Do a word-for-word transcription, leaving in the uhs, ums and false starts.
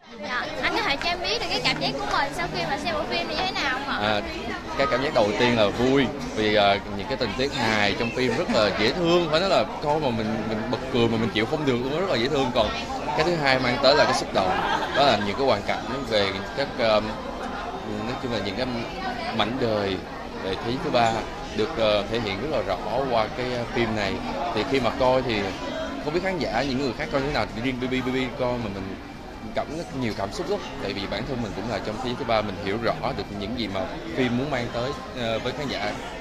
Dạ, anh có thể cho em biết được cái cảm giác của mình sau khi mà xem bộ phim này như thế nào không ạ? À, cái cảm giác đầu tiên là vui vì uh, những cái tình tiết hài trong phim rất là dễ thương, phải nói là coi mà mình mình bật cười mà mình chịu không được luôn, rất là dễ thương. Còn cái thứ hai mang tới là cái xúc động, đó là những cái hoàn cảnh về các uh, nói chung là những cái mảnh đời về thế giới thứ ba được uh, thể hiện rất là rõ qua cái phim này. Thì khi mà coi thì không biết khán giả những người khác coi như thế nào, riêng bê bê bê bê coi mà mình cảm rất nhiều cảm xúc lắm, tại vì bản thân mình cũng là trong thế giới thứ ba, mình hiểu rõ được những gì mà phim muốn mang tới uh, với khán giả.